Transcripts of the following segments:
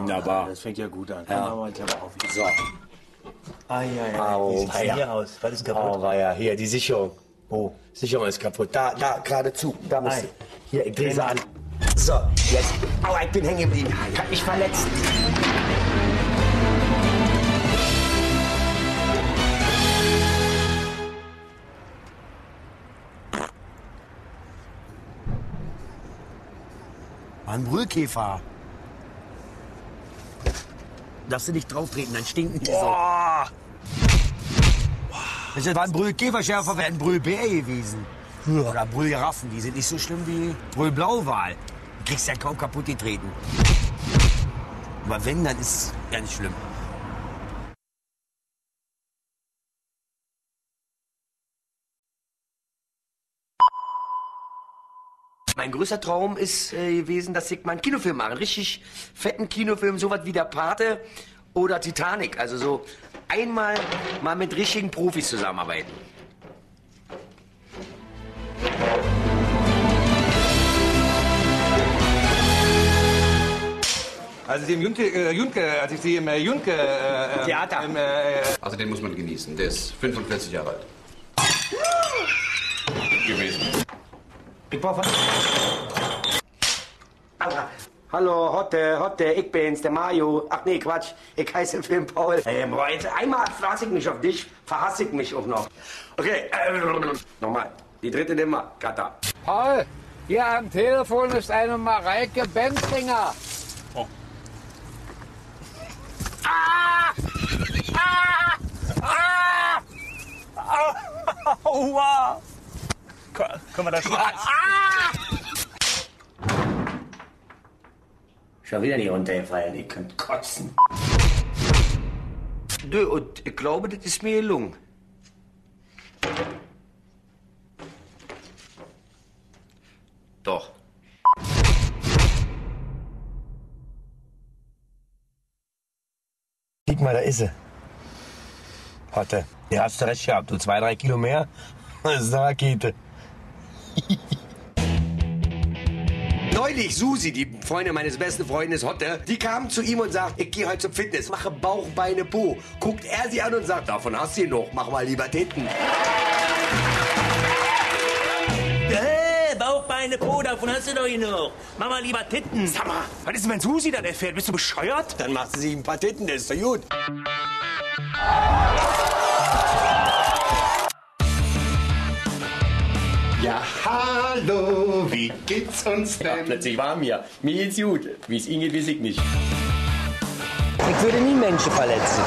Wunderbar. Das fängt ja gut an. Ja. Machen wir jetzt aber auf. So. Wie sieht's denn hier aus? Was ist kaputt? Oh, ja, hier, die Sicherung. Wo? Sicherung ist kaputt. Da, geradezu. Da musst Nein. du. Hier, ich dreh sie an. So, jetzt. Aua, ich bin hängen geblieben. Ich hab mich verletzt. War ein Brüllkäfer. Darfst du nicht drauf treten, dann stinken die so. Das war ein Brüllkäferschärfer, wäre ein Brüllbär gewesen. Oder Brüllgiraffen, die sind nicht so schlimm wie Brüllblauwal. Du kriegst ja kaum kaputt getreten. Aber wenn, dann ist es ja nicht schlimm. Mein größter Traum ist gewesen, dass ich mal einen Kinofilm mache. Einen richtig fetten Kinofilm, sowas wie Der Pate oder Titanic. Also so einmal mal mit richtigen Profis zusammenarbeiten. Als ich sie im Theater. Also den muss man genießen. Der ist 45 Jahre alt. Gewesen. Ich brauch was. Hallo, Hotte, ich bin's, der Mario. Ach nee, Quatsch, ich heiße im Film Paul. Jetzt einmal verhasse ich mich auf dich, verhasse ich mich auch noch. Okay, nochmal. Die dritte nimmer, Kata. Paul, hier am Telefon ist eine Mareike Benzinger. Oh. Ah! Ah! Ah! Aua! Können wir das schon? Schon wieder nicht runtergefallen, ihr könnt kotzen. Du, und ich glaube, das ist mir gelungen. Doch. Guck mal, da ist sie. Hotte. Ja, hast du recht gehabt. Du 2-3 Kilo mehr. Das ist eine Rakete. Neulich Susi, die Freundin meines besten Freundes Hotte, die kam zu ihm und sagt, ich gehe heute zum Fitness, mache Bauch, Beine, Po. Guckt er sie an und sagt, davon hast du noch, mach mal lieber Titten. Bauch, Beine, Po, davon hast du doch genug. Mach mal lieber Titten. Sag mal, Was ist denn, wenn Susi dann erfährt? Bist du bescheuert? dann macht sie sich ein paar Titten, das ist doch gut. Ja, hallo, wie geht's uns denn? Plötzlich war mir. Mir geht's gut. Wie es Ihnen geht, weiß ich nicht. Ich würde nie Menschen verletzen.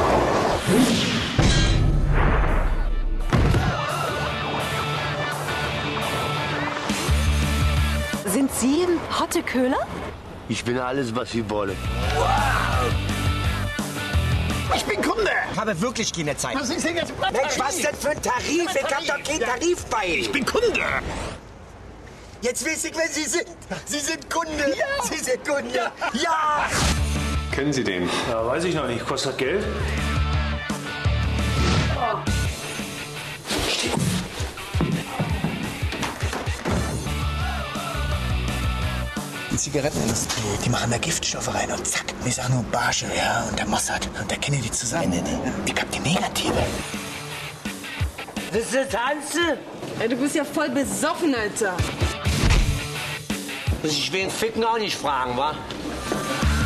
Sind Sie Hotte Köhler? Ich bin alles, was Sie wollen. Ich bin Kunde! Ich habe wirklich keine Zeit. Was ist denn jetzt? Mensch, was denn für ein Tarif? Ich hab doch keinen Tarif bei Ihnen. Ich bin Kunde! Jetzt weiß ich, wer Sie sind. Sie sind Kunde. Ja. Sie sind Kunde. Ja. Ja. Kennen Sie den? Ja, weiß ich noch nicht. Kostet Geld? Die Zigarettenindustrie, die machen da Giftstoffe rein und zack. Ich sag nur Barsche, ja, und der Mossad und der Kennedy zusammen. Ich hab die Negative. Willst du tanzen? Du bist ja voll besoffen, Alter. Ich will den Ficken auch nicht fragen, wa?